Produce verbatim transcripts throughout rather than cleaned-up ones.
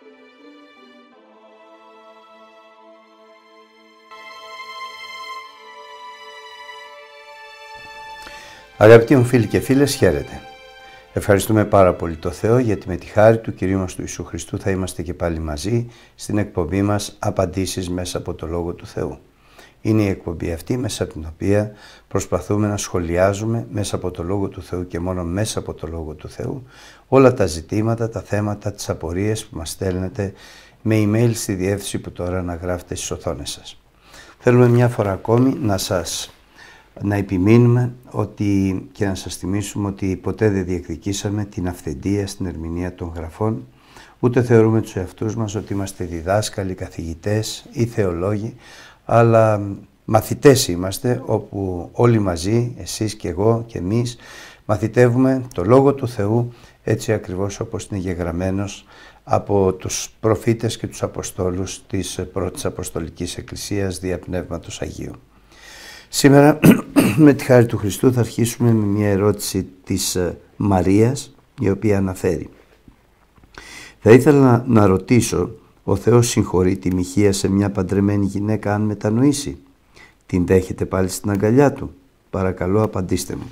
Αγαπητοί μου φίλοι και φίλες, χαίρετε. Ευχαριστούμε πάρα πολύ το Θεό γιατί με τη χάρη του Κυρίου μας του Ιησού Χριστού θα είμαστε και πάλι μαζί στην εκπομπή μας «Απαντήσεις μέσα από το Λόγο του Θεού». Είναι η εκπομπή αυτή μέσα από την οποία προσπαθούμε να σχολιάζουμε μέσα από το Λόγο του Θεού και μόνο μέσα από το Λόγο του Θεού όλα τα ζητήματα, τα θέματα, τις απορίες που μας στέλνετε με email στη διεύθυνση που τώρα αναγράφετε στις οθόνες σας. Θέλουμε μια φορά ακόμη να σας να επιμείνουμε ότι, και να σας θυμίσουμε ότι ποτέ δεν διεκδικήσαμε την αυθεντία στην ερμηνεία των γραφών, ούτε θεωρούμε τους εαυτούς μας ότι είμαστε διδάσκαλοι, καθηγητές ή θεολόγοι, αλλά μαθητές είμαστε, όπου όλοι μαζί, εσείς και εγώ και εμείς, μαθητεύουμε το Λόγο του Θεού έτσι ακριβώς όπως είναι γεγραμμένος από τους προφήτες και τους Αποστόλους της πρώτης Αποστολικής Εκκλησίας δια Πνεύματος Αγίου. Σήμερα με τη χάρη του Χριστού θα αρχίσουμε με μια ερώτηση της Μαρίας, η οποία αναφέρει: θα ήθελα να, να ρωτήσω, ο Θεός συγχωρεί τη μοιχεία σε μια παντρεμένη γυναίκα αν μετανοήσει? Την δέχεται πάλι στην αγκαλιά του? Παρακαλώ απαντήστε μου.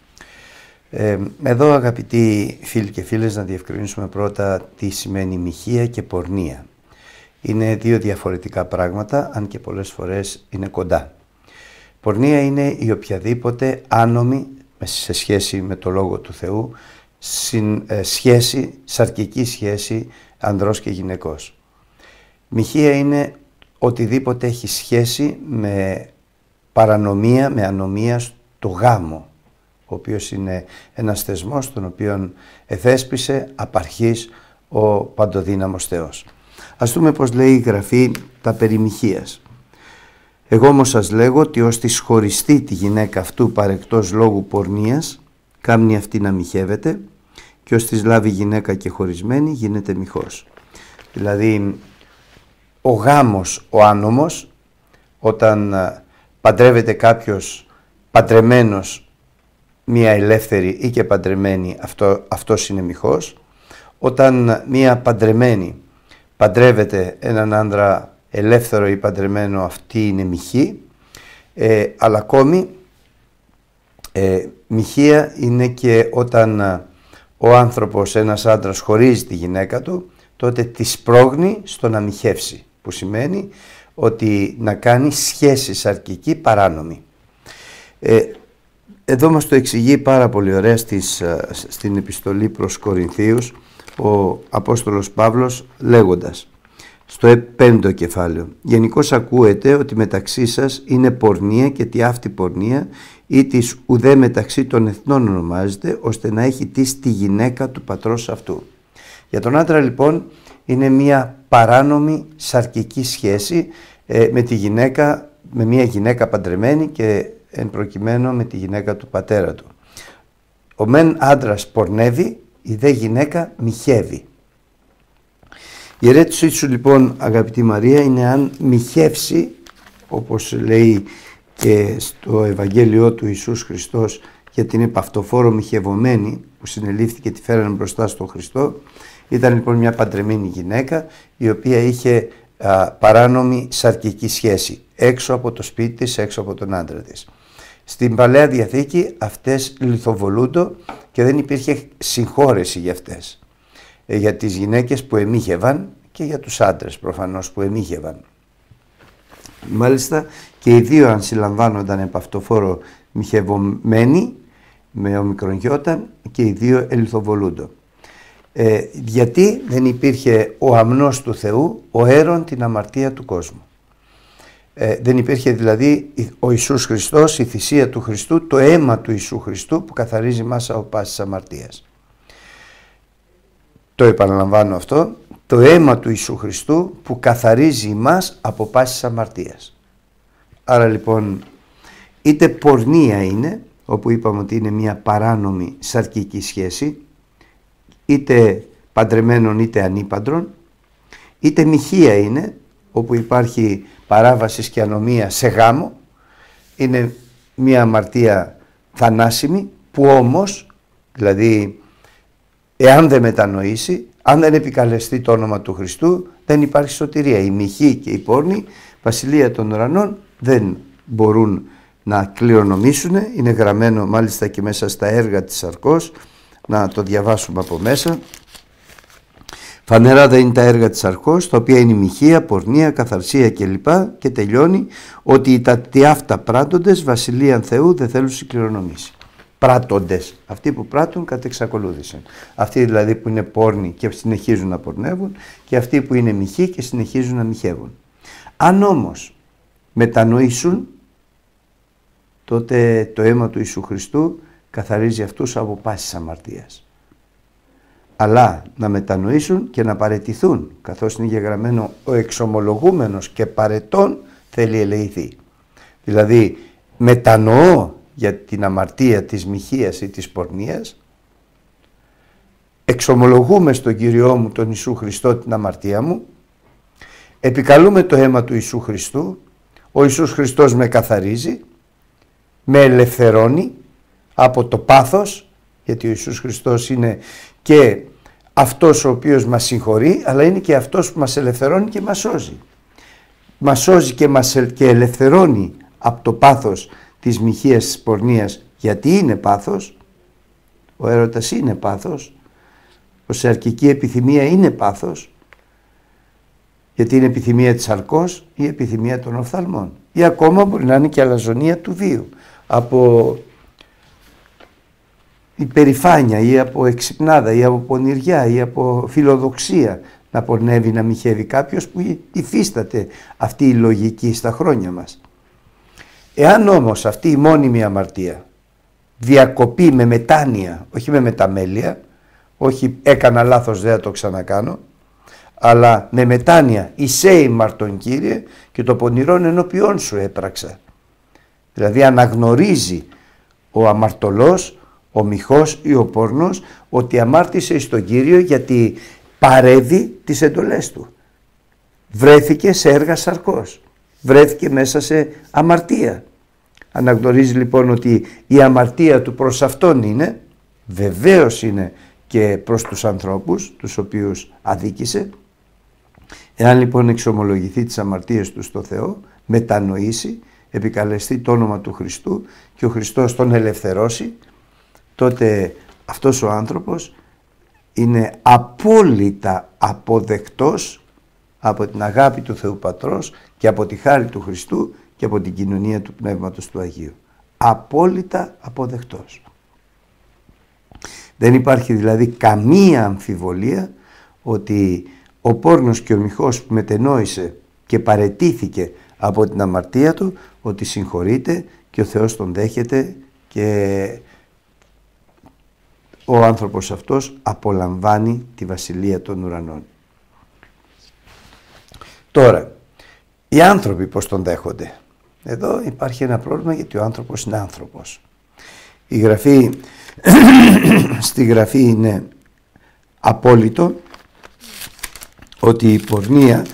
Ε, εδώ αγαπητοί φίλοι και φίλες, να διευκρινίσουμε πρώτα τι σημαίνει μοιχεία και πορνεία. Είναι δύο διαφορετικά πράγματα, αν και πολλές φορές είναι κοντά. Πορνεία είναι η οποιαδήποτε άνομη σε σχέση με το Λόγο του Θεού συν, ε, σχέση, σαρκική σχέση ανδρός και γυναικός. Μοιχεία είναι οτιδήποτε έχει σχέση με παρανομία, με ανομία στο γάμο, ο οποίος είναι ένας θεσμός τον οποίον εθέσπισε απαρχής ο παντοδύναμος Θεός. Ας δούμε πως λέει η Γραφή τα περί μοιχείας. Εγώ όμως σας λέγω ότι ως της χωριστεί τη γυναίκα αυτού παρεκτός λόγου πορνείας, κάμνει αυτή να μοιχεύεται, και ως της λάβει γυναίκα και χωρισμένη γίνεται μοιχός. Δηλαδή ο γάμος, ο άνομος, όταν παντρεύεται κάποιος παντρεμένος μία ελεύθερη ή και παντρεμένη, αυτό, αυτός είναι μοιχός. Όταν μία παντρεμένη παντρεύεται έναν άντρα ελεύθερο ή παντρεμένο, αυτή είναι μοιχή. Ε, αλλά ακόμη ε, μοιχεία είναι και όταν ε, ο άνθρωπος, ένας άντρας, χωρίζει τη γυναίκα του, τότε τη σπρώχνει στο να μοιχεύσει, που σημαίνει ότι να κάνει σχέση σαρκική παράνομη. Ε, εδώ μας το εξηγεί πάρα πολύ ωραία στις, στην επιστολή προς Κορινθίους ο Απόστολος Παύλος, λέγοντας στο πέμπτο κεφάλαιο: γενικώς ακούετε ότι μεταξύ σας είναι πορνεία και τι αυτή πορνεία ή της ουδέ μεταξύ των εθνών ονομάζεται, ώστε να έχει τύσει τη γυναίκα του πατρός αυτού. Για τον άντρα λοιπόν είναι μια παράνομη σαρκική σχέση ε, με τη γυναίκα, με μια γυναίκα παντρεμένη και εν προκειμένου με τη γυναίκα του πατέρα του. Ο μεν άντρας πορνεύει, η δε γυναίκα μοιχεύει. Η ερώτησή σου λοιπόν, αγαπητή Μαρία, είναι αν μοιχεύσει, όπως λέει και στο Ευαγγέλιο του Ιησούς Χριστός για την επαυτοφόρο μοιχευωμένη που συνελήφθηκε, τη φέρανε μπροστά στον Χριστό. Ήταν λοιπόν μια παντρεμένη γυναίκα η οποία είχε α, παράνομη σαρκική σχέση έξω από το σπίτι της, έξω από τον άντρα της. Στην Παλαιά Διαθήκη αυτές λιθοβολούνται και δεν υπήρχε συγχώρεση για αυτές. Για τις γυναίκες που εμίχευαν και για τους άντρες προφανώς που εμίχευαν. Μάλιστα και οι δύο, αν συλλαμβάνονταν επ' αυτοφόρο μοιχευωμένοι με ομικρογιώτα, και οι δύο ελιθοβολούνται. Ε, γιατί δεν υπήρχε ο αμνός του Θεού, ο αίρον την αμαρτία του κόσμου. Ε, δεν υπήρχε δηλαδή ο Ιησούς Χριστός, η θυσία του Χριστού, το αίμα του Ιησού Χριστού που καθαρίζει μας από πάσης αμαρτίας. Το επαναλαμβάνω αυτό, το αίμα του Ιησού Χριστού που καθαρίζει μας από πάσης αμαρτίας. Άρα λοιπόν είτε πορνεία είναι, όπου είπαμε ότι είναι μια παράνομη σαρκική σχέση, είτε παντρεμένων είτε ανήπαντρων, είτε μοιχεία είναι, όπου υπάρχει παράβαση και ανομία σε γάμο, είναι μια αμαρτία θανάσιμη που όμως, δηλαδή εάν δεν μετανοήσει, αν δεν επικαλεστεί το όνομα του Χριστού, δεν υπάρχει σωτηρία. Η μοιχή και η πόρνη, βασιλεία των ουρανών, δεν μπορούν να κληρονομήσουν. Είναι γραμμένο μάλιστα και μέσα στα έργα της Σαρκός, να το διαβάσουμε από μέσα. Φανερά δεν είναι τα έργα της Σαρκός, τα οποία είναι η μοιχεία, πορνεία, καθαρσία κλπ. Και τελειώνει ότι τα τι αυτά πράττοντες βασιλείαν Θεού δεν θέλουν συγκληρονομήσει. Πράττοντες, αυτοί που πράττουν κατ' εξακολούθηση. Αυτοί δηλαδή που είναι πόρνοι και συνεχίζουν να πορνεύουν, και αυτοί που είναι μοιχοί και συνεχίζουν να μοιχεύουν. Αν όμως μετανοήσουν, τότε το αίμα του Ιησού Χριστού καθαρίζει αυτούς από πάσης αμαρτίας. Αλλά να μετανοήσουν και να παραιτηθούν, καθώς είναι γεγραμμένο ο εξομολογούμενος και παρετών θέλει ελεηθεί. Δηλαδή μετανοώ για την αμαρτία της μοιχείας ή της πορνείας, εξομολογούμε στον Κύριό μου τον Ιησού Χριστό την αμαρτία μου, επικαλούμε το αίμα του Ιησού Χριστού, ο Ιησούς Χριστός με καθαρίζει, με ελευθερώνει από το πάθος, γιατί ο Ιησούς Χριστός είναι και αυτός ο οποίος μας συγχωρεί, αλλά είναι και αυτός που μας ελευθερώνει και μας σώζει. Μας σώζει και μας και ελευθερώνει από το πάθος της μοιχείας της πορνείας, γιατί είναι πάθος. Ο έρωτας είναι πάθος. Ο σαρκική επιθυμία είναι πάθος, γιατί είναι επιθυμία της σαρκός ή επιθυμία των οφθαλμών. Ή ακόμα μπορεί να είναι και αλαζονία του βίου, από υπερηφάνεια ή από εξυπνάδα ή από πονηριά ή από φιλοδοξία να πορνεύει, να μοιχεύει κάποιος που υφίσταται αυτή η λογική στα χρόνια μας. Εάν όμως αυτή η μόνιμη αμαρτία διακοπεί με μετάνοια, όχι με μεταμέλεια, όχι έκανα λάθος δεν θα το ξανακάνω, αλλά με μετάνοια εισέει μαρτον Κύριε και το πονηρόν ενώπιόν σου έπραξα. Δηλαδή αναγνωρίζει ο αμαρτωλός, ο μοιχός ή ο πόρνος ότι αμάρτησε στον Κύριο, γιατί παρέβη τις εντολές του. Βρέθηκε σε έργα σαρκός, βρέθηκε μέσα σε αμαρτία. Αναγνωρίζει λοιπόν ότι η αμαρτία του προς αυτόν είναι, βεβαίως είναι και προς τους ανθρώπους τους οποίους αδίκησε. Εάν λοιπόν εξομολογηθεί τις αμαρτίες του στο Θεό, μετανοήσει, επικαλεστεί το όνομα του Χριστού και ο Χριστός τον ελευθερώσει, τότε αυτός ο άνθρωπος είναι απόλυτα αποδεκτός από την αγάπη του Θεού Πατρός και από τη χάρη του Χριστού και από την κοινωνία του Πνεύματος του Αγίου. Απόλυτα αποδεκτός. Δεν υπάρχει δηλαδή καμία αμφιβολία ότι ο πόρνος και ο μοιχός που μετενόησε και παραιτήθηκε από την αμαρτία του, ότι συγχωρείται και ο Θεός τον δέχεται και ο άνθρωπος αυτός απολαμβάνει τη βασιλεία των ουρανών. Τώρα, οι άνθρωποι πώς τον δέχονται? Εδώ υπάρχει ένα πρόβλημα, γιατί ο άνθρωπος είναι άνθρωπος. Η γραφή, στη γραφή είναι απόλυτο ότι η πορνεία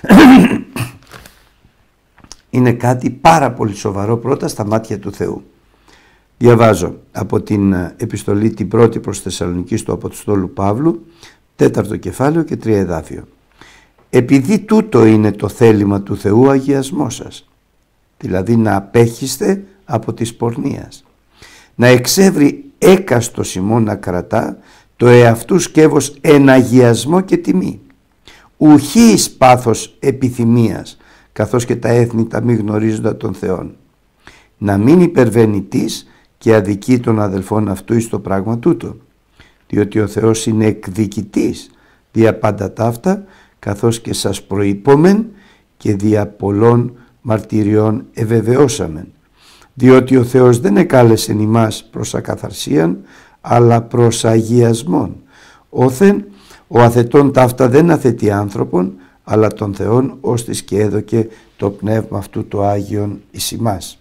είναι κάτι πάρα πολύ σοβαρό πρώτα στα μάτια του Θεού. Διαβάζω από την επιστολή την πρώτη προς Θεσσαλονικής του Αποστόλου Παύλου, τέταρτο κεφάλαιο και τρία εδάφιο. Επειδή τούτο είναι το θέλημα του Θεού αγιασμό σας, δηλαδή να απέχεστε από της πορνείας, να εξεύρει έκαστος ημών να κρατά το εαυτού σκεύος εν αγιασμό και τιμή, ουχή εις πάθος επιθυμίας, καθώς και τα έθνη τα μη γνωρίζοντα των Θεών, να μην υπερβαίνει της και αδικεί των αδελφών αυτού εις το πράγμα τούτο, διότι ο Θεός είναι εκδικητής δια πάντα ταύτα, καθώς και σας προείπομεν και δια πολλών μαρτυριών ευεβαιώσαμεν, διότι ο Θεός δεν εκάλεσεν ημάς προς ακαθαρσίαν, αλλά προς αγιασμόν. Όθεν ο αθετών ταύτα δεν αθετεί άνθρωπον, αλλά τον Θεόν ώστις και έδωκε το πνεύμα αυτού το Άγιον εις ημάς.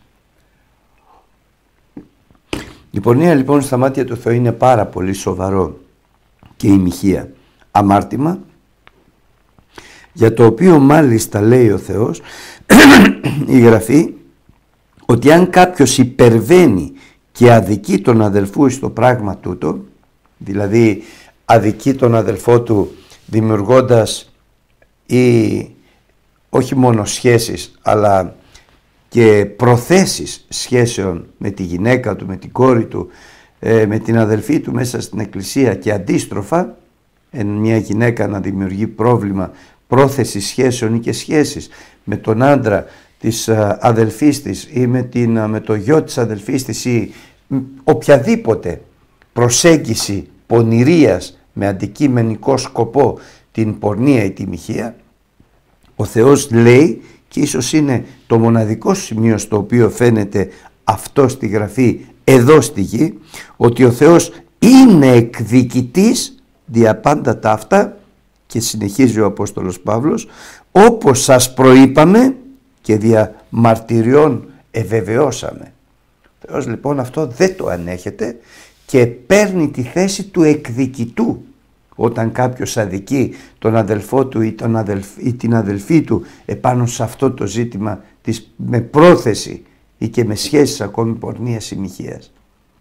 Η πορνεία λοιπόν στα μάτια του Θεού είναι πάρα πολύ σοβαρό και η μοιχεία αμάρτημα, για το οποίο μάλιστα λέει ο Θεός η Γραφή ότι αν κάποιος υπερβαίνει και αδικεί τον αδελφού στο πράγμα τούτο, δηλαδή αδικεί τον αδελφό του δημιουργώντας ή όχι μόνο σχέσεις αλλά και προθέσεις σχέσεων με τη γυναίκα του, με την κόρη του, με την αδελφή του μέσα στην εκκλησία και αντίστροφα, μια γυναίκα να δημιουργεί πρόβλημα πρόθεση σχέσεων ή και σχέσεις με τον άντρα της αδελφής της ή με, την, με το γιο της αδελφής της ή οποιαδήποτε προσέγγιση πονηρίας με αντικειμενικό σκοπό την πορνεία ή τη μοιχεία, ο Θεός λέει, και ίσως είναι το μοναδικό σημείο στο οποίο φαίνεται αυτό στη Γραφή εδώ στη γη, ότι ο Θεός είναι εκδικητής δια πάντα τα αυτά, και συνεχίζει ο Απόστολος Παύλος, όπως σας προείπαμε και δια μαρτυριών ευεβεβαιώσαμε. Ο Θεός λοιπόν αυτό δεν το ανέχεται και παίρνει τη θέση του εκδικητού. Όταν κάποιος αδικεί τον αδελφό του ή, τον αδελφ, ή την αδελφή του επάνω σε αυτό το ζήτημα της, με πρόθεση ή και με σχέσεις ακόμη πορνείας ή μοιχείας.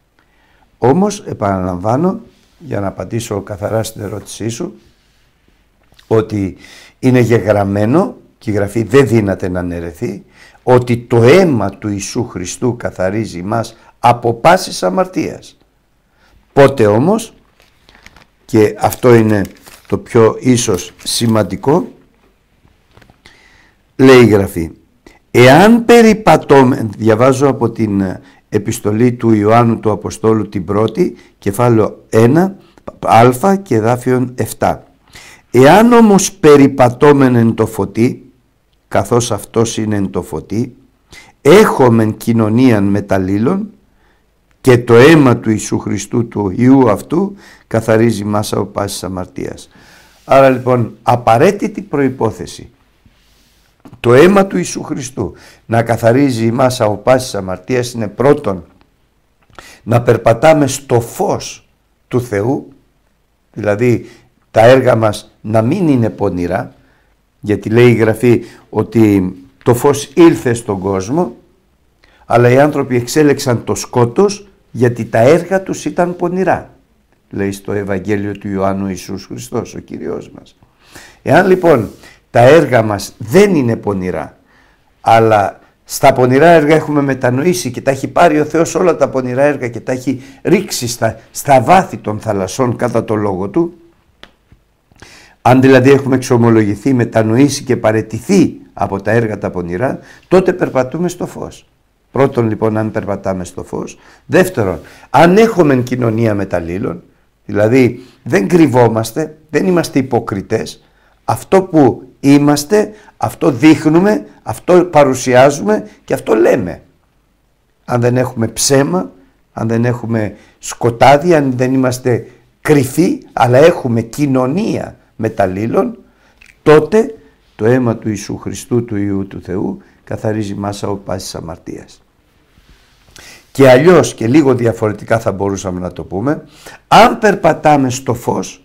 Όμως επαναλαμβάνω, για να απαντήσω καθαρά στην ερώτησή σου, ότι είναι γεγραμμένο και η Γραφή δεν δύναται να αναιρεθεί, ότι το αίμα του Ιησού Χριστού καθαρίζει μας από πάσης αμαρτίας. Πότε όμως, και αυτό είναι το πιο ίσως σημαντικό, λέει η Γραφή, εάν περιπατώμε, διαβάζω από την επιστολή του Ιωάννου του Αποστόλου την πρώτη, κεφάλαιο ένα, α και εδάφιον επτά. Εάν όμως περιπατώμεν εν το φωτί, καθώς αυτός είναι εν το φωτί, έχομεν κοινωνίαν μεταλλήλων και το αίμα του Ιησού Χριστού του Υιού αυτού καθαρίζει μας από πάσης αμαρτίας. Άρα λοιπόν απαραίτητη προϋπόθεση το αίμα του Ιησού Χριστού να καθαρίζει μας από πάσης αμαρτίας είναι πρώτον να περπατάμε στο φως του Θεού, δηλαδή τα έργα μας να μην είναι πονηρά, γιατί λέει η Γραφή ότι το φως ήλθε στον κόσμο, αλλά οι άνθρωποι εξέλεξαν το σκότος γιατί τα έργα τους ήταν πονηρά, λέει στο Ευαγγέλιο του Ιωάννου Ιησούς Χριστός, ο Κύριος μας. Εάν λοιπόν τα έργα μας δεν είναι πονηρά, αλλά στα πονηρά έργα έχουμε μετανοήσει και τα έχει πάρει ο Θεός όλα τα πονηρά έργα και τα έχει ρίξει στα, στα βάθη των θαλασσών κατά το λόγο Του, αν δηλαδή έχουμε εξομολογηθεί, μετανοήσει και παραιτηθεί από τα έργα τα πονηρά, τότε περπατούμε στο φως. Πρώτον λοιπόν αν περπατάμε στο φως. Δεύτερον, αν έχουμε κοινωνία μεταλλήλων, δηλαδή δεν κρυβόμαστε, δεν είμαστε υποκριτές, αυτό που είμαστε, αυτό δείχνουμε, αυτό παρουσιάζουμε και αυτό λέμε. Αν δεν έχουμε ψέμα, αν δεν έχουμε σκοτάδι, αν δεν είμαστε κρυφοί, αλλά έχουμε κοινωνία μεταλλήλων, τότε το αίμα του Ιησού Χριστού, του Υιού του Θεού, καθαρίζει μας από πάσης αμαρτίας. Και αλλιώς και λίγο διαφορετικά θα μπορούσαμε να το πούμε, αν περπατάμε στο φως,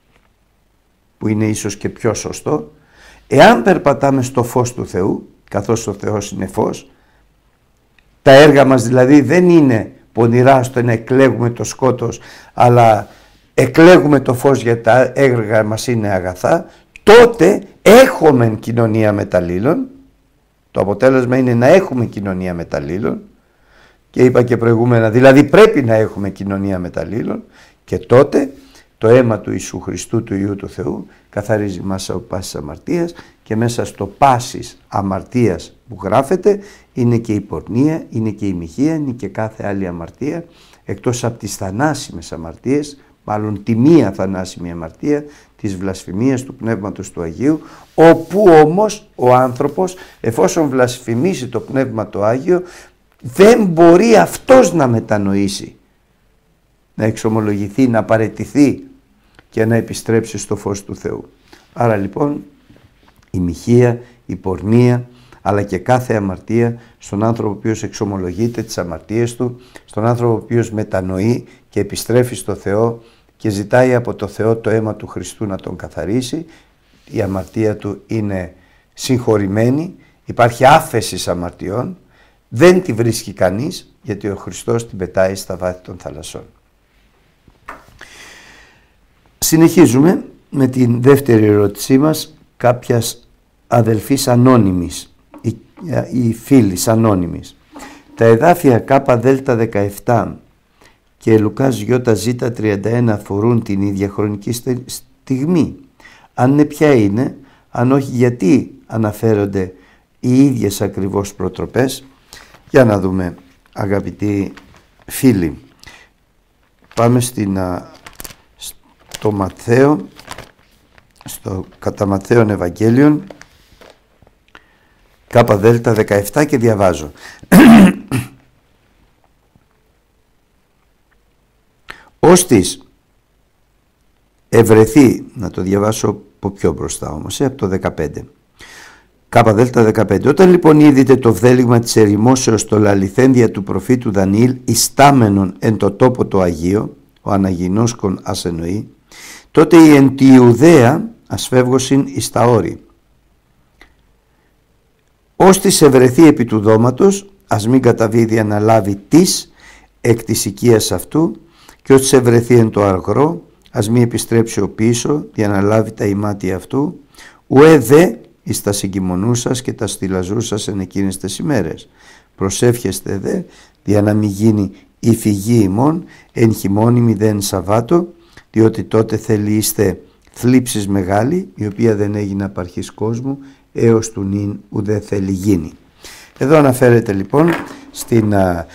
που είναι ίσως και πιο σωστό, εάν περπατάμε στο φως του Θεού, καθώς ο Θεός είναι φως, τα έργα μας δηλαδή δεν είναι πονηρά στο να εκλέγουμε το σκότος, αλλά εκλέγουμε το φως γιατί τα έργα μας είναι αγαθά, τότε έχουμε κοινωνία μεταλλήλων. Το αποτέλεσμα είναι να έχουμε κοινωνία μεταλλήλων, και είπα και προηγούμενα, δηλαδή πρέπει να έχουμε κοινωνία μεταλλήλων, και τότε το αίμα του Ιησού Χριστού, του Υιού του Θεού, καθαρίζει μας από πάσης αμαρτίας, και μέσα στο πάσης αμαρτίας που γράφεται είναι και η πορνεία, είναι και η μοιχεία, είναι και κάθε άλλη αμαρτία, εκτός από τις θανάσιμες αμαρτίες, μάλλον τη μία θανάσιμη αμαρτία της βλασφημίας του Πνεύματος του Αγίου, όπου όμως ο άνθρωπος, εφόσον βλασφημίσει το Πνεύμα το Άγιο, δεν μπορεί αυτός να μετανοήσει, να εξομολογηθεί, να παραιτηθεί και να επιστρέψει στο φως του Θεού. Άρα λοιπόν η μοιχεία, η πορνεία, αλλά και κάθε αμαρτία στον άνθρωπο ο οποίος εξομολογείται τις αμαρτίες του, στον άνθρωπο ο οποίος μετανοεί και επιστρέφει στο Θεό και ζητάει από το Θεό το αίμα του Χριστού να τον καθαρίσει, η αμαρτία του είναι συγχωρημένη, υπάρχει άφεση αμαρτιών, δεν τη βρίσκει κανείς, γιατί ο Χριστός την πετάει στα βάθη των θαλασσών. Συνεχίζουμε με την δεύτερη ερώτησή μας κάποιας αδελφής ανώνυμης, η, η φίλης ανώνυμης. Τα εδάφια Κ Δέλτα δεκαεπτά και Λουκάς Ι Ζ τριάντα ένα αφορούν την ίδια χρονική στιγμή. Αν ναι, ποια είναι? Αν όχι, γιατί αναφέρονται οι ίδιες ακριβώς προτροπές? Για να δούμε, αγαπητοί φίλοι. Πάμε στην, στο Ματθαίο, στο κατά Ματθαίον Ευαγγέλιον, Κ Δέλτα δεκαεπτά, και διαβάζω. Ώστις ευρεθεί, να το διαβάσω από πιο μπροστά όμως, ε, από το δεκαπέντε. Κ Δέλτα δεκαπέντε. Όταν λοιπόν είδητε το βδέλυγμα της ερημώσεως το λαληθένδια του προφήτου Δανιήλ ιστάμενον εν το τόπο το Αγίο, ο αναγινώσκον ας εννοεί, τότε η εν τη Ιουδαία ασφεύγωσιν εις τα όρη. Ώστις ευρεθεί επί του δώματος, ας μην καταβεί διαναλάβει της εκ της οικίας αυτού, και ώστις ευρεθεί εν το αργρό, ας μη επιστρέψει ο πίσω, διαναλάβει τα ημάτια αυτού, ουέ δε εις τα συγκυμονούσας και τα στυλαζούσας εν εκείνες τις ημέρες. Προσεύχεστε δε, δια να μην γίνει η φυγή ημών, εν χειμώνη μηδέν Σαββάτο, διότι τότε θέλει είστε θλίψης μεγάλη, η οποία δεν έγινε απαρχής κόσμου, έως του νυν ουδέ θέλει γίνει. Εδώ αναφέρεται λοιπόν στην α,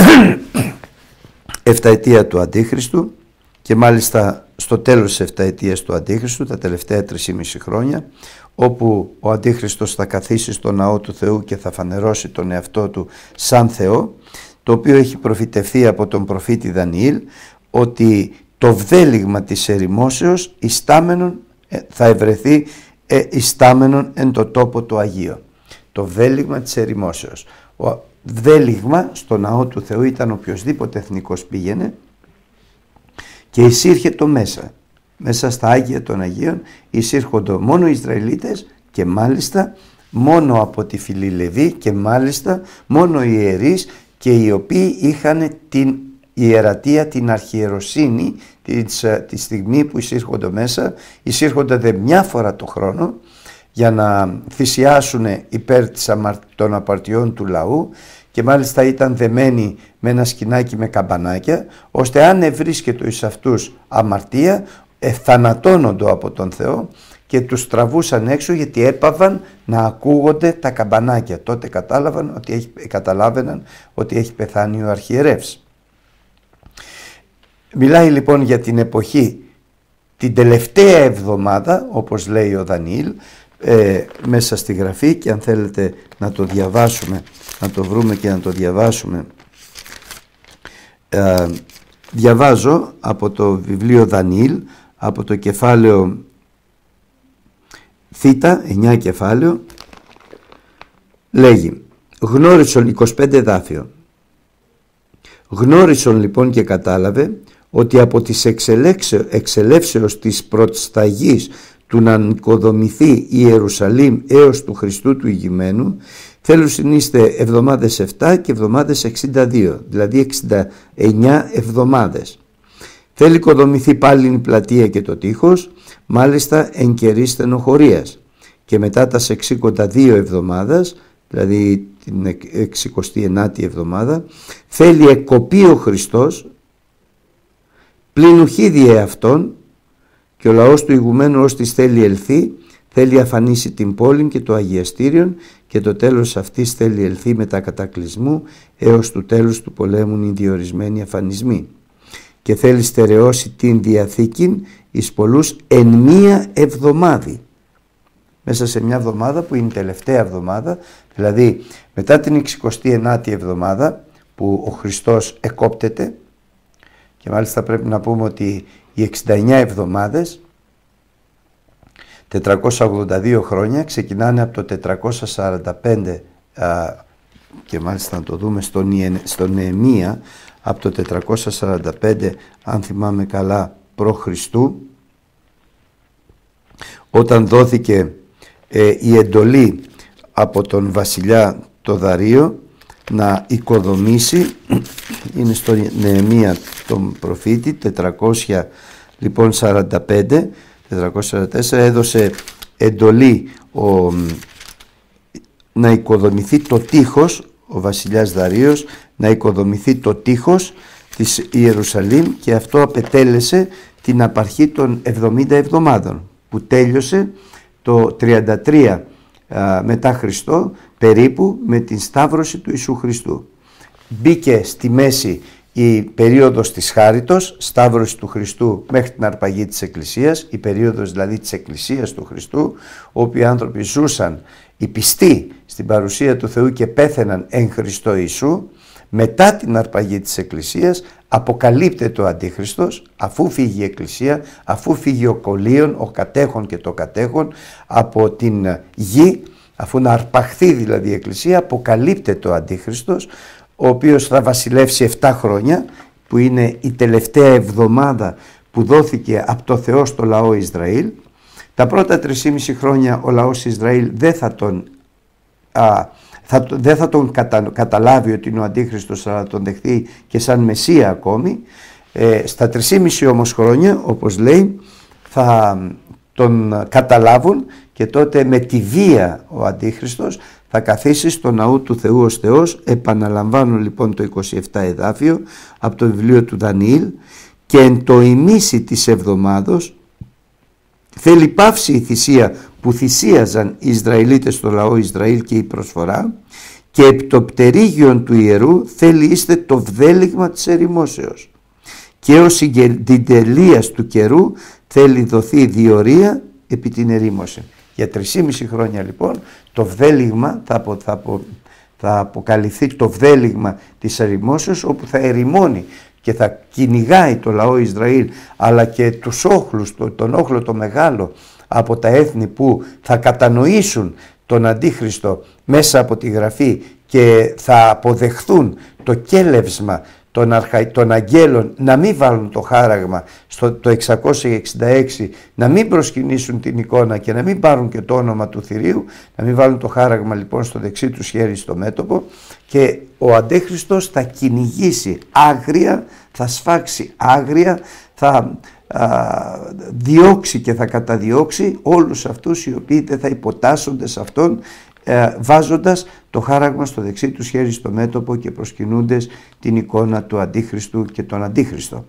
εφταετία του Αντίχριστου, και μάλιστα στο τέλος της εφταετίας του Αντίχριστου, τα τελευταία τρισήμιση χρόνια, όπου ο Αντίχριστος θα καθίσει στο ναό του Θεού και θα φανερώσει τον εαυτό του σαν Θεό, το οποίο έχει προφητευθεί από τον προφήτη Δανιήλ, ότι το βδέλυγμα της ερημώσεως ιστάμενον, θα ευρεθεί ε, ιστάμενον εν το τόπο το Αγίο. Το βδέλυγμα της ερημώσεως. Ο βδέλυγμα στο ναό του Θεού ήταν οποιοσδήποτε εθνικός πήγαινε και εισήρχετο μέσα. Μέσα στα Άγια των Αγίων εισήρχονται μόνο οι Ισραηλίτες, και μάλιστα μόνο από τη φυλή Λεβί, και μάλιστα μόνο οι ιερείς, και οι οποίοι είχαν την ιερατεία, την αρχιεροσύνη τη στιγμή που εισήρχονται μέσα. Εισήρχονται δε μια φορά το χρόνο για να θυσιάσουν υπέρ των απαρτιών του λαού, και μάλιστα ήταν δεμένοι με ένα σκηνάκι με καμπανάκια, ώστε αν ευρίσκεται εις αυτούς αμαρτία, εθανατώνονται από τον Θεό και τους τραβούσαν έξω, γιατί έπαβαν να ακούγονται τα καμπανάκια. Τότε κατάλαβαν ότι έχει, καταλάβαιναν ότι έχει πεθάνει ο αρχιερεύς. Μιλάει λοιπόν για την εποχή, την τελευταία εβδομάδα, όπως λέει ο Δανιήλ, ε, μέσα στη Γραφή, και αν θέλετε να το διαβάσουμε, να το βρούμε και να το διαβάσουμε. Ε, διαβάζω από το βιβλίο Δανιήλ, από το κεφάλαιο Θ, εννιά κεφάλαιο, λέγει, γνώρισον, είκοσι πέντε εδάφιο. Γνώρισον λοιπόν και κατάλαβε ότι από τις εξελεύσεως της προσταγής του να νοικοδομηθεί η Ιερουσαλήμ έως του Χριστού του ηγημένου, θέλουν είστε εβδομάδες επτά και εβδομάδες εξήντα δύο, δηλαδή εξήντα εννιά εβδομάδες. Θέλει οικοδομηθεί πάλι η πλατεία και το τείχος, μάλιστα εν καιρή στενοχωρίας, και μετά τα εξήντα δύο εβδομάδας, δηλαδή την εξηκοστή ενάτη εβδομάδα, θέλει εκκοπεί ο Χριστός, πλην ουχίδι αυτόν, και ο λαός του ηγουμένου ως της θέλει ελθεί, θέλει αφανίσει την πόλη και το αγιαστήριον, και το τέλος αυτής θέλει ελθεί μετά κατακλυσμού, έως του τέλους του πολέμου οι διορισμένοι αφανισμοί. Και θέλει στερεώσει την Διαθήκην εις πολλούς εν μία εβδομάδη. Μέσα σε μια εβδομάδα που είναι η τελευταία εβδομάδα, δηλαδή μετά την εξηκοστή ενάτη εβδομάδα που ο Χριστός εκόπτεται, και μάλιστα πρέπει να πούμε ότι οι εξήντα εννιά εβδομάδες, τετρακόσια ογδόντα δύο χρόνια, ξεκινάνε από το τετρακόσια σαράντα πέντε, α, και μάλιστα να το δούμε στον, στον Νεεμία, από το τετρακόσια σαράντα πέντε, αν θυμάμαι καλά, π.Χ., όταν δόθηκε ε, η εντολή από τον βασιλιά το Δαρείο να οικοδομήσει, είναι στο Νεεμία τον προφήτη, τετρακόσια σαράντα πέντε, τετρακόσια σαράντα τέσσερα έδωσε εντολή ο, να οικοδομηθεί το τείχος, ο βασιλιάς Δαρείος, να οικοδομηθεί το τείχος της Ιερουσαλήμ, και αυτό απετέλεσε την απαρχή των εβδομήντα εβδομάδων που τέλειωσε το τριάντα τρία α, μετά Χριστό περίπου με την Σταύρωση του Ιησού Χριστού. Μπήκε στη μέση η περίοδος της Χάριτος, Σταύρωση του Χριστού μέχρι την αρπαγή της Εκκλησίας, η περίοδος δηλαδή της Εκκλησίας του Χριστού, όπου οι άνθρωποι ζούσαν οι πιστοί στην παρουσία του Θεού και πέθαιναν εν Χριστώ Ιησού. Μετά την αρπαγή της Εκκλησίας αποκαλύπτεται ο Αντίχριστος, αφού φύγει η Εκκλησία, αφού φύγει ο κολύων, ο κατέχων και το κατέχων από την γη, αφού να αρπαχθεί δηλαδή η Εκκλησία, αποκαλύπτεται ο Αντίχριστος, ο οποίος θα βασιλεύσει επτά χρόνια, που είναι η τελευταία εβδομάδα που δόθηκε από το Θεό στο λαό Ισραήλ. Τα πρώτα τρεισήμισι χρόνια ο λαός Ισραήλ δεν θα τον, α, θα, δεν θα τον κατα, καταλάβει ότι είναι ο Αντίχριστος, αλλά τον δεχθεί και σαν Μεσσία ακόμη. Ε, στα τρεισήμισι όμως χρόνια, όπως λέει, θα τον καταλάβουν, και τότε με τη βία ο Αντίχριστος θα καθίσει στο ναό του Θεού ως Θεός. Επαναλαμβάνω λοιπόν το είκοσι επτά εδάφιο από το βιβλίο του Δανιήλ. Και εν το ημίσι της εβδομάδος θέλει πάυση η θυσία που θυσίαζαν οι Ισραηλίτες στο λαό Ισραήλ και η προσφορά, και επί το πτερίγιον του ιερού θέλει είστε το βδέλιγμα της ερημόσεως, και ως την τελείας του καιρού θέλει δοθεί διορία επί την ερήμωση. Για τρισήμιση χρόνια λοιπόν το βδέλιγμα θα, απο, θα, απο, θα αποκαλυφθεί το βδέλιγμα της ερημόσεως, όπου θα ερημώνει και θα κυνηγάει το λαό Ισραήλ, αλλά και τους όχλους, τον όχλο το μεγάλο από τα έθνη που θα κατανοήσουν τον Αντίχριστο μέσα από τη Γραφή και θα αποδεχθούν το κέλευσμα των, αρχα... των αγγέλων, να μην βάλουν το χάραγμα στο το εξακόσια εξήντα έξι, να μην προσκυνήσουν την εικόνα και να μην πάρουν και το όνομα του θηρίου, να μην βάλουν το χάραγμα λοιπόν στο δεξί του χέρι στο μέτωπο, και ο Αντίχριστος θα κυνηγήσει άγρια, θα σφάξει άγρια, θα α, διώξει και θα καταδιώξει όλους αυτούς οι οποίοι δεν θα υποτάσσονται σε αυτόν, ε, βάζοντας το χάραγμα στο δεξί του χέρι στο μέτωπο και προσκυνούντες την εικόνα του Αντίχριστου και τον Αντίχριστο.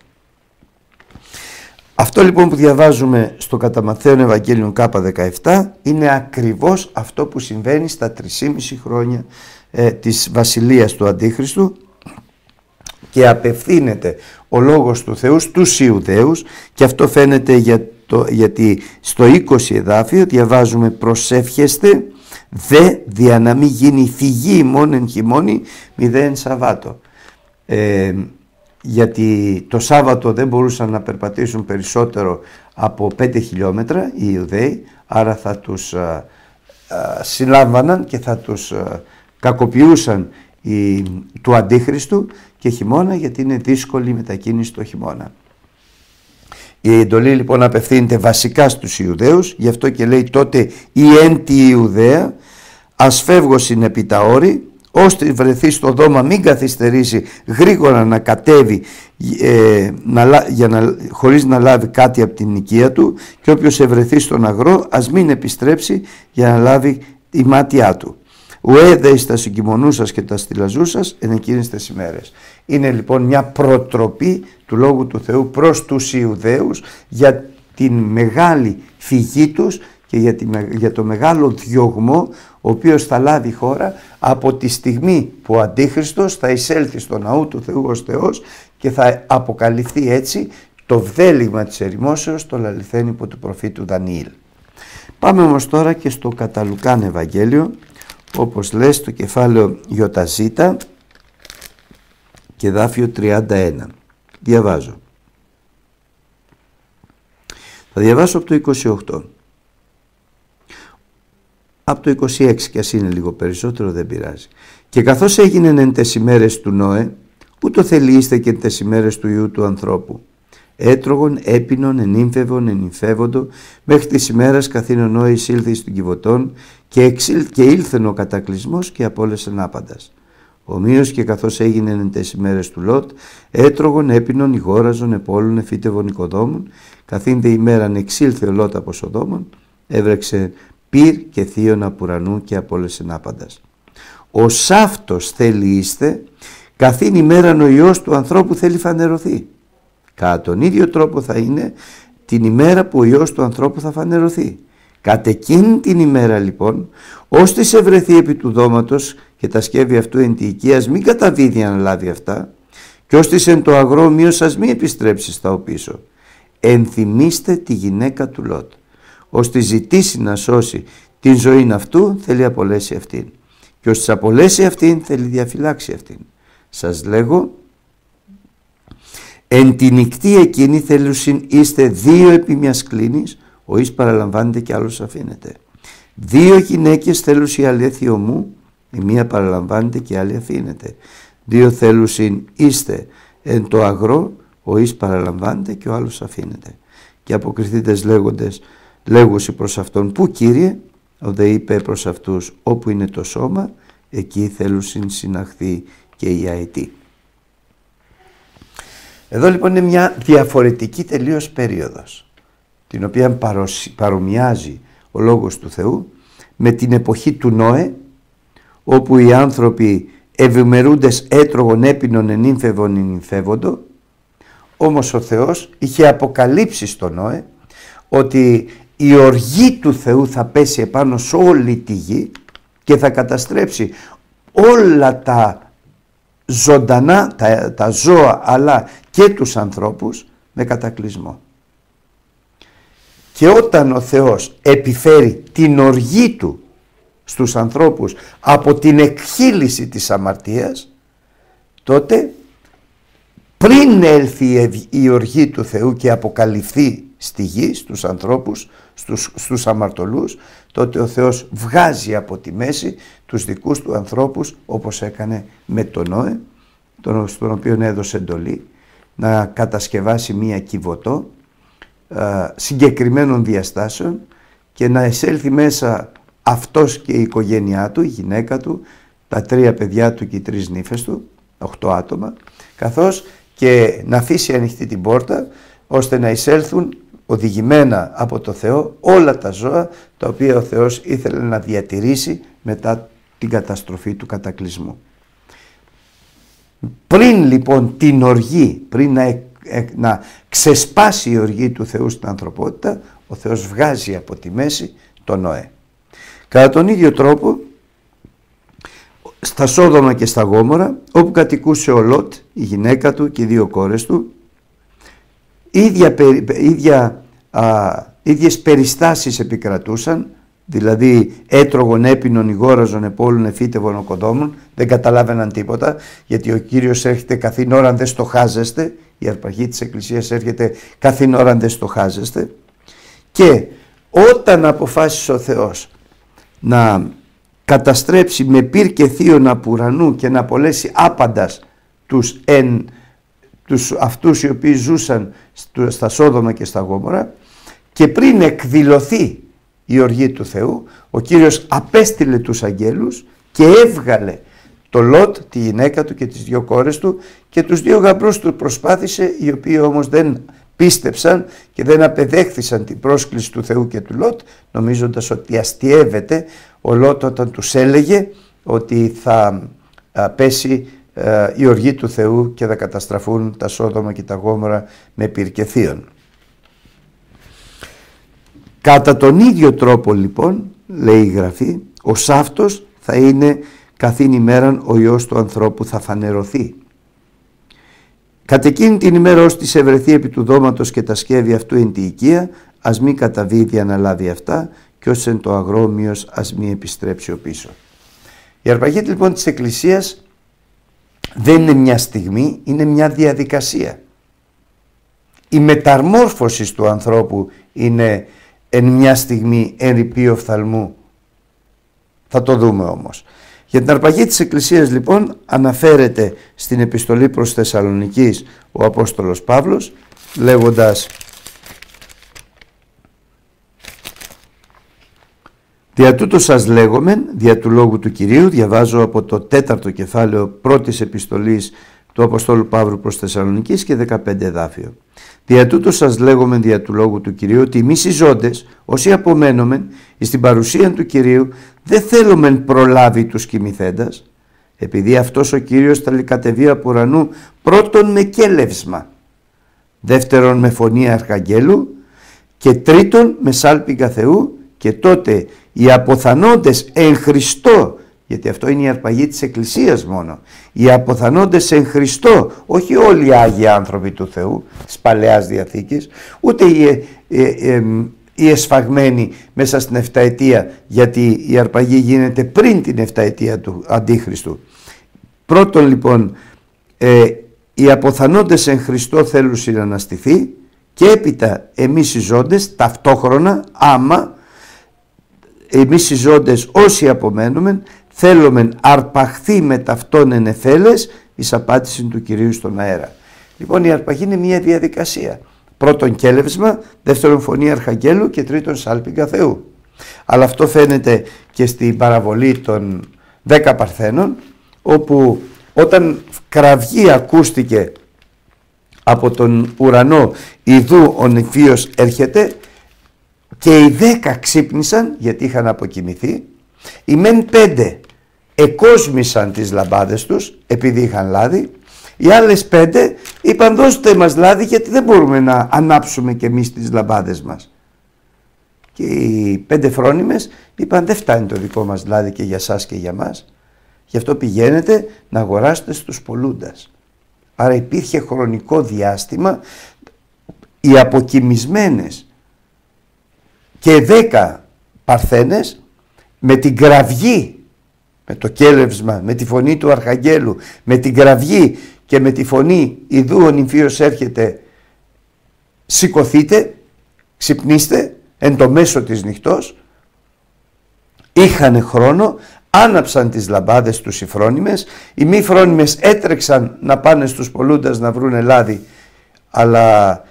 Αυτό λοιπόν που διαβάζουμε στο κατά Ματθαίον Ευαγγέλιον Κ δεκαεπτά είναι ακριβώς αυτό που συμβαίνει στα τρισήμιση χρόνια ε, της βασιλείας του Αντίχριστου, και απευθύνεται ο λόγος του Θεού στους Ιουδαίους, και αυτό φαίνεται για το, γιατί στο είκοσι εδάφιο διαβάζουμε «Προσεύχεστε δε δια να μην γίνει φυγή ημών εν χειμώνη μηδέν Σαββάτο». Ε, γιατί το Σάββατο δεν μπορούσαν να περπατήσουν περισσότερο από πέντε χιλιόμετρα οι Ιουδαίοι, άρα θα τους α, α, συλλάμβαναν και θα τους α, κακοποιούσαν η, του Αντίχριστου και χειμώνα, γιατί είναι δύσκολη η μετακίνηση το χειμώνα. Η εντολή λοιπόν απευθύνεται βασικά στους Ιουδαίους, γι' αυτό και λέει τότε η έντι Ιουδαία ας φεύγωσιν επί τα όρη, ώστε βρεθεί στο δώμα μην καθυστερήσει γρήγορα να κατέβει ε, να, για να, χωρίς να λάβει κάτι από την οικία του, και όποιος ευρεθεί στον αγρό ας μην επιστρέψει για να λάβει η μάτια του. Ουέ δε εις τα συγκυμονούσας και τα στυλαζούσας εν εκείνες τις ημέρες. Είναι λοιπόν μια προτροπή του Λόγου του Θεού προς τους Ιουδαίους για την μεγάλη φυγή τους και για, τη, για το μεγάλο διωγμό ο οποίος θα λάβει η χώρα από τη στιγμή που ο Αντίχριστος θα εισέλθει στο ναό του Θεού ως Θεός και θα αποκαλυφθεί έτσι το βδέλιγμα της ερημόσεως, το λαληθέν υπό του προφήτου Δανιήλ. Πάμε όμως τώρα και στο κατά Λουκάν Ευαγγέλιο, όπως λέει στο κεφάλαιο Ιωταζήτα και δάφιο τριάντα ένα. Διαβάζω. Θα διαβάσω από το είκοσι οκτώ. Από το είκοσι έξι, και ας είναι λίγο περισσότερο δεν πειράζει. Και καθώς έγινεν εν τες ημέρες του Νόε, ούτω θελείστε και εν τες ημέρες του Υιού του ανθρώπου. Έτρωγον, έπινον, ενύμφευον, ενυμφεύοντο, μέχρι της ημέρας καθήν ο Νόε εισήλθε εις των κυβωτών, και, εξήλ, και ήλθεν ο κατακλυσμός και απόλεσεν άπαντας. Ομοίως και καθώς έγινε εν τες ημέρες του Λότ, έτρωγον, έπινον, ηγόραζον, επόλουν, εφύτευον, οικοδόμων, καθήν δε ημέραν εξήλθε ο Λότ από Σοδόμων, έβρεξε πυρ και θείον απ' ουρανού και απόλεσεν άπαντας. Ο σάφτος θέλει είστε, καθήν ημέραν ο Υιός του ανθρώπου θέλει φανερωθεί. Κατά τον ίδιο τρόπο θα είναι την ημέρα που ο Υιός του ανθρώπου θα φανερωθεί. Κατ' εκείνη την ημέρα λοιπόν, ώστις ευρεθεί επί του δώματος και τα σκεύη αυτού εν τη οικίας, μην καταβίδει αν λάβει αυτά, και ώστις εν το αγρόμιο σας μη επιστρέψει στα οπίσω. Ενθυμίστε τη γυναίκα του Λότ, ώστε ζητήσει να σώσει την ζωήν αυτού, θέλει απολέσει αυτήν, και ώστις απολέσει αυτήν, θέλει διαφυλάξει αυτήν. Σας λέγω, εν τη νυχτή εκείνη θέλουσιν είστε δύο επί μιας κλίνης, ο εις παραλαμβάνεται και άλλος αφήνεται. Δύο γυναίκες θέλουσι αλέθιο μου, η μία παραλαμβάνεται και η άλλη αφήνεται. Δύο θέλουσιν είστε εν το αγρό, ο εις παραλαμβάνεται και ο άλλος αφήνεται. Και αποκριθήτες λέγοντες, λέγουσι προς αυτόν, πού Κύριε, ο δε είπε προς αυτούς, όπου είναι το σώμα, εκεί θέλουσιν συναχθεί και η αετή. Εδώ λοιπόν είναι μια διαφορετική τελείως περίοδος, την οποία παρομοιάζει ο Λόγος του Θεού με την εποχή του Νόε, όπου οι άνθρωποι ευημερούντες έτρωγον, έπινον, ενήμφευον, ενήμφευοντο. Όμως ο Θεός είχε αποκαλύψει στον Νόε ότι η οργή του Θεού θα πέσει επάνω σε όλη τη γη και θα καταστρέψει όλα τα ζωντανά, τα, τα ζώα, αλλά και τους ανθρώπους με κατακλυσμό. Και όταν ο Θεός επιφέρει την οργή του στους ανθρώπους από την εκχύλιση της αμαρτίας, τότε πριν έλθει η οργή του Θεού και αποκαλυφθεί στη γη, στους ανθρώπους, στους, στους αμαρτωλούς, τότε ο Θεός βγάζει από τη μέση τους δικούς του ανθρώπους, όπως έκανε με τον Νόε, τον, στον οποίο έδωσε εντολή να κατασκευάσει μία κυβωτό α, συγκεκριμένων διαστάσεων και να εισέλθει μέσα αυτός και η οικογένειά του, η γυναίκα του, τα τρία παιδιά του και οι τρεις νύφες του, οχτώ άτομα, καθώς και να αφήσει ανοιχτή την πόρτα ώστε να εισέλθουν οδηγημένα από το Θεό όλα τα ζώα τα οποία ο Θεός ήθελε να διατηρήσει μετά την καταστροφή του κατακλυσμού. Πριν λοιπόν την οργή, πριν να, να ξεσπάσει η οργή του Θεού στην ανθρωπότητα, ο Θεός βγάζει από τη μέση τον Νόε. Κατά τον ίδιο τρόπο, στα Σόδομα και στα Γόμορα, όπου κατοικούσε ο Λότ, η γυναίκα του και οι δύο κόρες του, ίδια, ίδια, α, ίδιες περιστάσεις επικρατούσαν, δηλαδή έτρωγον, έπινον, ηγόραζον, επόλουν, εφύτευον, οκοδόμων, δεν καταλάβαιναν τίποτα, γιατί ο Κύριος έρχεται καθήν ώρα αν δεν στοχάζεστε, η αρπαγή της Εκκλησίας έρχεται καθήν ώρα αν δεν στοχάζεστε, και όταν αποφάσισε ο Θεός να καταστρέψει με πυρ και θείον απ' ουρανού και να απολέσει άπαντας τους, εν, τους αυτούς οι οποίοι ζούσαν στα Σόδομα και στα Γόμορα, και πριν εκδηλωθεί η οργή του Θεού, ο Κύριος απέστειλε τους αγγέλους και έβγαλε το Λότ, τη γυναίκα του και τις δύο κόρες του, και τους δύο γαμπρούς του προσπάθησε, οι οποίοι όμως δεν πίστεψαν και δεν απεδέχθησαν την πρόσκληση του Θεού και του Λότ, νομίζοντας ότι αστιεύεται ο Λότ όταν τους έλεγε ότι θα α, πέσει α, η οργή του Θεού και θα καταστραφούν τα Σόδομα και τα Γόμορα με πυρ και θείον. Κατά τον ίδιο τρόπο λοιπόν, λέει η Γραφή, ο σάφτος θα είναι καθήν ημέραν ο Υιός του ανθρώπου θα φανερωθεί. Κατ' εκείνη την ημέρα ως της ευρεθεί επί του δώματος και τα σκεύη αυτού εν τη οικία, ας μη καταβίδει αναλάβει αυτά, και ως εν το αγρόμιος ας μη επιστρέψει ο πίσω. Η αρπαγή λοιπόν της Εκκλησίας δεν είναι μια στιγμή, είναι μια διαδικασία. Η μεταμόρφωση του ανθρώπου είναι εν μια στιγμή εν ρηπείο οφθαλμού. Θα το δούμε όμως. Για την αρπαγή της Εκκλησίας λοιπόν αναφέρεται στην επιστολή προς Θεσσαλονικείς ο Απόστολος Παύλος, λέγοντας Δια τούτο σας λέγομεν, δια του λόγου του Κυρίου, διαβάζω από το τέταρτο κεφάλαιο πρώτης επιστολής του Αποστόλου Παύλου προς Θεσσαλονικής και δεκαπέντε εδάφιο. Δια τούτο σας λέγομεν δια του λόγου του Κυρίου, ότι εμείς οι ζώντες, όσοι απομένομεν εις την παρουσία του Κυρίου, δεν θέλομεν προλάβει τους κοιμηθέντας, επειδή αυτός ο Κύριος θα κατεβεί από ουρανού πρώτον με κέλευσμα, δεύτερον με φωνή αρχαγγέλου και τρίτον με σάλπιγγα Θεού, και τότε οι αποθανόντες εν Χριστώ, γιατί αυτό είναι η αρπαγή της Εκκλησίας μόνο, οι αποθανόντες εν Χριστώ, όχι όλοι οι Άγιοι άνθρωποι του Θεού της Παλαιάς Διαθήκης, ούτε οι, ε, ε, ε, οι εσφαγμένοι μέσα στην εφταετία, γιατί η αρπαγή γίνεται πριν την εφταετία του Αντίχριστου. Πρώτον λοιπόν, ε, οι αποθανόντες εν Χριστώ θέλουν να αναστηθεί, και έπειτα εμείς οι ζώντες ταυτόχρονα, άμα εμείς οι ζώντες όσοι απομένουμε θέλομεν αρπαχθεί με ταυτόν εν εφέλες εις απάντηση του Κυρίου στον αέρα. Λοιπόν, η αρπαγή είναι μια διαδικασία. Πρώτον κέλευσμα, δεύτερον φωνή αρχαγγέλου και τρίτον σάλπιγγα Θεού. Αλλά αυτό φαίνεται και στην παραβολή των δέκα παρθένων, όπου όταν κραυγή ακούστηκε από τον ουρανό, ιδού ο νηφίος έρχεται, και οι δέκα ξύπνησαν γιατί είχαν αποκοιμηθεί, οι μεν πέντε εκόσμησαν τις λαμπάδες τους επειδή είχαν λάδι, οι άλλες πέντε είπαν δώστε μας λάδι γιατί δεν μπορούμε να ανάψουμε και εμείς τις λαμπάδες μας. Και οι πέντε φρόνιμες είπαν δεν φτάνει το δικό μας λάδι και για σας και για μας, γι' αυτό πηγαίνετε να αγοράσετε στους πολλούντας. Άρα υπήρχε χρονικό διάστημα, οι αποκοιμισμένες και δέκα παρθένες με την κραυγή, με το κέλευσμα, με τη φωνή του αρχαγγέλου, με την κραυγή και με τη φωνή ιδού ο νυμφίος έρχεται, σηκωθείτε, ξυπνήστε εν το μέσο της νυχτός, είχανε χρόνο, άναψαν τις λαμπάδες τους οι φρόνιμες, οι μη φρόνιμες έτρεξαν να πάνε στους πολλούντας να βρούνε λάδι, αλλά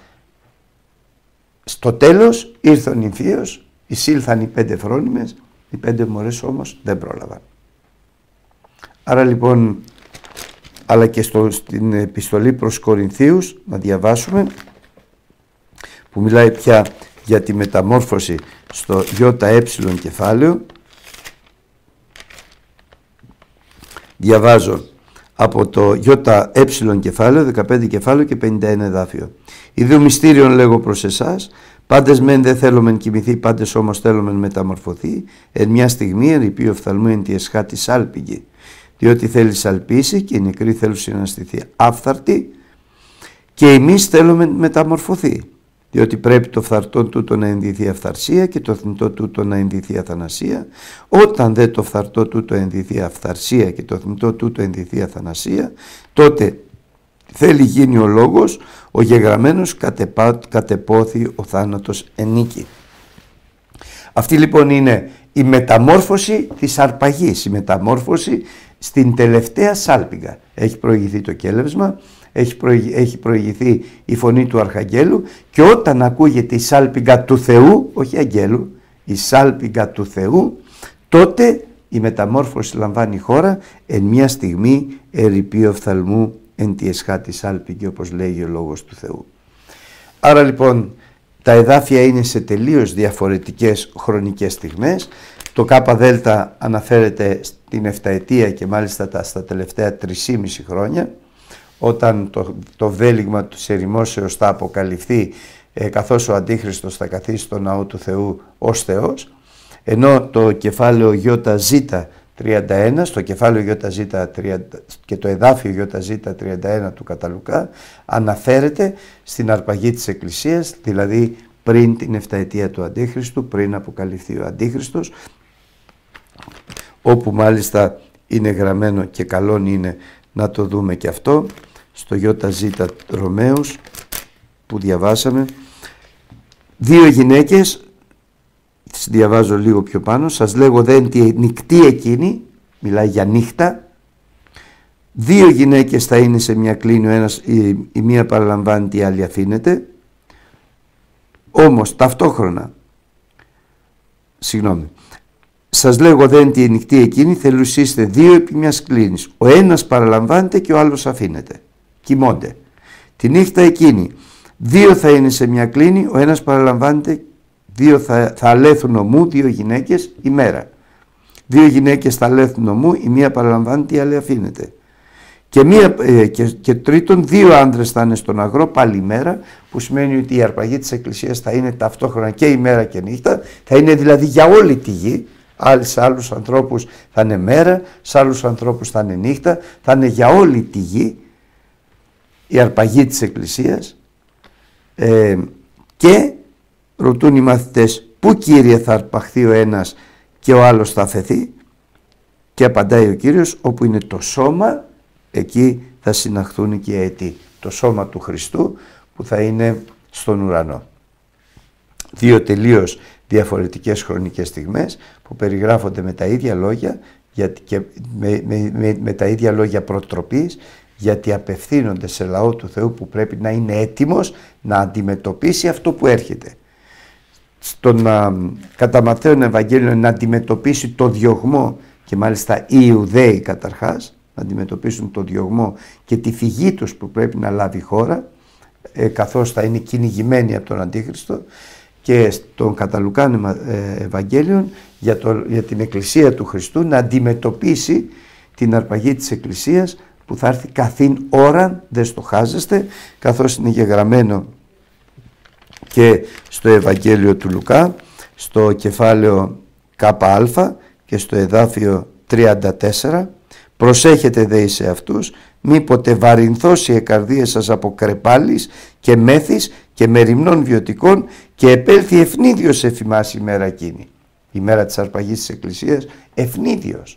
στο τέλος ήρθε ο νυμφίος, εισήλθαν οι πέντε φρόνιμες, οι πέντε μωρές όμως δεν πρόλαβαν. Άρα λοιπόν, αλλά και στο, στην επιστολή προς Κορινθίους να διαβάσουμε, που μιλάει πια για τη μεταμόρφωση στο ΙΕ κεφάλαιο, διαβάζω από το ΙΕ κεφάλαιο, δεκαπέντε κεφάλαιο και πενήντα ένα εδάφιο. Ιδού μυστήριον λέγω προς εσάς, πάντες μεν δεν θέλομεν κοιμηθεί, πάντες όμως θέλομεν μεταμορφωθεί, εν μια στιγμή εν υπείο οφθαλμού εν τη εσχάτη σάλπιγγι, διότι θέλει σαλπίσει και οι νεκροί θέλουν συναστηθεί άφθαρτοι, και εμείς θέλουμε μεταμορφωθεί, διότι πρέπει το φθαρτό τούτο να ενδυθεί αυθαρσία και το θνητό τούτο να ενδυθεί αθανασία. Όταν δε το φθαρτό τούτο ενδυθεί αυθαρσία και το θνητό τούτο ενδυθεί αθανασία, τότε θέλει γίνει ο λόγος, ο γεγραμμένος κατεπόθη ο θάνατος ενίκη. Αυτή λοιπόν είναι η μεταμόρφωση της αρπαγής, η μεταμόρφωση στην τελευταία σάλπιγγα. Έχει προηγηθεί το κέλευσμα, έχει, προηγη, έχει προηγηθεί η φωνή του αρχαγγέλου, και όταν ακούγεται η σάλπιγγα του Θεού, όχι αγγέλου, η σάλπιγγα του Θεού, τότε η μεταμόρφωση λαμβάνει χώρα εν μια στιγμή ερειπεί οφθαλμού εν τη εσχάτη σάλπιγγι, όπως λέγει ο λόγος του Θεού. Άρα λοιπόν τα εδάφια είναι σε τελείως διαφορετικές χρονικές στιγμές. Το ΚΔ αναφέρεται στην εφταετία και μάλιστα στα τελευταία τρισήμιση χρόνια, όταν το, το βέλιγμα του ερημόσεως θα αποκαλυφθεί, ε, καθώς ο Αντίχριστος θα καθίσει στο ναό του Θεού ως Θεός, ενώ το κεφάλαιο ΙΖ τριάντα ένα, στο κεφάλαιο ΙΖ και το εδάφιο ΙΖ τριάντα ένα του Καταλουκά αναφέρεται στην αρπαγή της Εκκλησίας, δηλαδή πριν την εφταετία του Αντίχριστου, πριν αποκαλυφθεί ο Αντίχριστος, όπου μάλιστα είναι γραμμένο και καλόν είναι να το δούμε και αυτό στο ΙΖ Ρωμαίους που διαβάσαμε. Δύο γυναίκες, τις διαβάζω λίγο πιο πάνω, σας λέγω δεν τη νυχτή εκείνη, μιλάει για νύχτα, δύο γυναίκες θα είναι σε μια κλίνη, ο ένας, η, η μία παραλαμβάνεται, η άλλη αφήνεται, όμως ταυτόχρονα, συγγνώμη, σας λέγω δεν τη νυχτή εκείνη θελουσίστε δύο επί μιας κλίνης. Ο ένας παραλαμβάνεται και ο άλλος αφήνεται. Κοιμώνται. Τη νύχτα εκείνη δύο θα είναι σε μια κλίνη, ο ένας παραλαμβάνεται, δύο θα, θα αλέθουν ομού, δύο γυναίκες ημέρα. Δύο γυναίκες θα αλέθουν ομού, η μία παραλαμβάνεται, η άλλη αφήνεται. Και, μία, ε, και, και τρίτον, δύο άντρες θα είναι στον αγρό πάλι ημέρα, που σημαίνει ότι η αρπαγή της Εκκλησίας θα είναι ταυτόχρονα και ημέρα και νύχτα, θα είναι δηλαδή για όλη τη γη. Σε άλλους ανθρώπους θα είναι μέρα, σε άλλους ανθρώπους θα είναι νύχτα, θα είναι για όλη τη γη η αρπαγή της Εκκλησίας. Ε, και ρωτούν οι μαθητές, πού Κύριε θα αρπαχθεί ο ένας και ο άλλος θα αφαιθεί? Και απαντάει ο Κύριος, όπου είναι το σώμα, εκεί θα συναχθούν και οι αετοί. Το σώμα του Χριστού που θα είναι στον ουρανό. Δύο τελείως διαφορετικές χρονικές στιγμές που περιγράφονται με τα ίδια λόγια και με, με, με, με τα ίδια λόγια προτροπής, γιατί απευθύνονται σε λαό του Θεού που πρέπει να είναι έτοιμος να αντιμετωπίσει αυτό που έρχεται. Στον α, κατά Ματθαίον Ευαγγέλιο να αντιμετωπίσει το διωγμό, και μάλιστα οι Ιουδαίοι καταρχάς να αντιμετωπίσουν το διωγμό και τη φυγή τους που πρέπει να λάβει η χώρα, ε, καθώς θα είναι κυνηγημένοι από τον Αντίχριστο, και στον κατά Λουκάν Ευαγγέλιον για, το, για την Εκκλησία του Χριστού να αντιμετωπίσει την αρπαγή της Εκκλησίας που θα έρθει καθήν ώραν, δεν στοχάζεστε, καθώς είναι γεγραμμένο και στο Ευαγγέλιο του Λουκά, στο κεφάλαιο ΚΑ και στο εδάφιο τριάντα τέσσερα. Προσέχετε δε σε αυτούς, μήποτε βαρυνθώσει η καρδία σας από κρεπάλης και μέθης και μεριμνών βιωτικών και επέλθει ευνίδιος εφημάς η μέρα εκείνη. Η μέρα της αρπαγής της Εκκλησίας, ευνίδιος.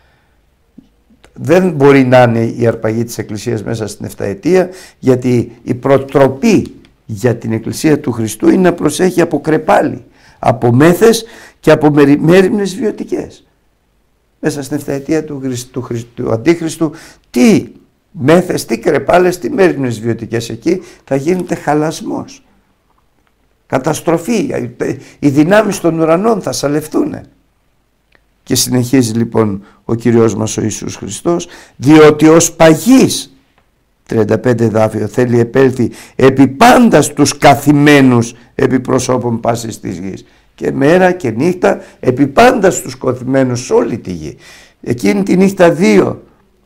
Δεν μπορεί να είναι η αρπαγή της Εκκλησίας μέσα στην εφταετία, γιατί η προτροπή για την Εκκλησία του Χριστού είναι να προσέχει από κρεπάλι, από μέθες και από μέριμνες βιωτικές. Μέσα στην εφταετία του, Χριστού, του, του Αντίχριστου, τι μέθες, τι κρεπάλες, τι μέριμνες βιωτικές, εκεί θα γίνεται χαλασμός, καταστροφή, οι δυνάμεις των ουρανών θα σαλευτούν. Και συνεχίζει λοιπόν ο Κύριος μας ο Ιησούς Χριστός, διότι ως παγής, τριάντα πέντε εδάφιο, θέλει επέλθει επί πάντα στους καθημένους επί προσώπων πάσης της γης. Και μέρα και νύχτα επί πάντα στους καθημένους σε όλη τη γη. Εκείνη τη νύχτα δύο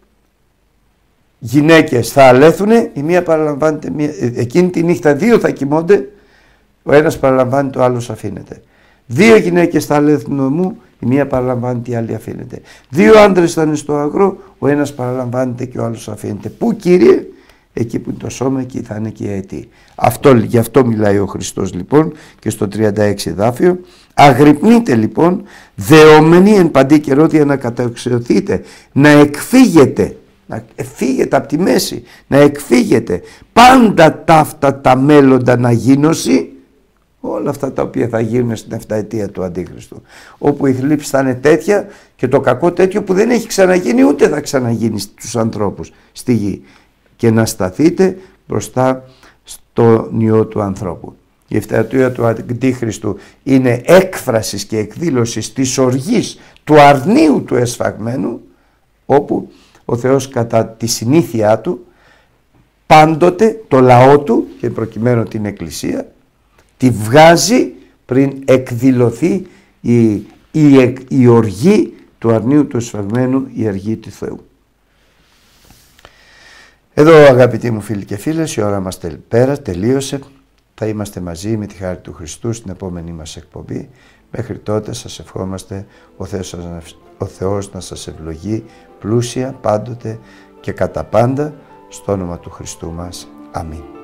γυναίκες θα αλέθουνε, η μία παραλαμβάνεται, μία, εκείνη τη νύχτα δύο θα κοιμώνται, ο ένας παραλαμβάνεται, ο άλλος αφήνεται. Δύο γυναίκες θα αλέθουν ομού, η μία παραλαμβάνεται, η άλλη αφήνεται. Δύο άντρες θα είναι στο αγρό, ο ένας παραλαμβάνεται και ο άλλος αφήνεται. Πού Κύριε? Εκεί που είναι το σώμα, εκεί θα είναι και η αετή. Αυτό, γι' αυτό μιλάει ο Χριστός λοιπόν και στο τριάντα έξι εδάφιο. Αγρυπνείτε λοιπόν, δεόμενοι εν παντή καιρό, να καταξιωθείτε, να εκφύγετε, να φύγετε από τη μέση, να εκφύγετε πάντα ταύτα τα μέλλοντα να γίνωση, όλα αυτά τα οποία θα γίνουν στην εφταετία του Αντίχριστου, όπου η θλίψη θα είναι τέτοια και το κακό τέτοιο που δεν έχει ξαναγίνει ούτε θα ξαναγίνει στους ανθρώπους στη γη, και να σταθείτε μπροστά στον ιό του ανθρώπου. Η εφταετία του Αντίχριστου είναι έκφρασης και εκδήλωσης της οργής του αρνίου του εσφαγμένου, όπου ο Θεός κατά τη συνήθειά του πάντοτε το λαό του, και προκειμένου την Εκκλησία, τη βγάζει πριν εκδηλωθεί η, η, η οργή του αρνίου του εσφαγμένου, η αργή του Θεού. Εδώ, αγαπητοί μου φίλοι και φίλες, η ώρα μας πέρα, τελείωσε. Θα είμαστε μαζί με τη χάρη του Χριστού στην επόμενη μας εκπομπή. Μέχρι τότε σας ευχόμαστε ο Θεός, ο Θεός να σας ευλογεί πλούσια πάντοτε και κατά πάντα, στο όνομα του Χριστού μας. Αμήν.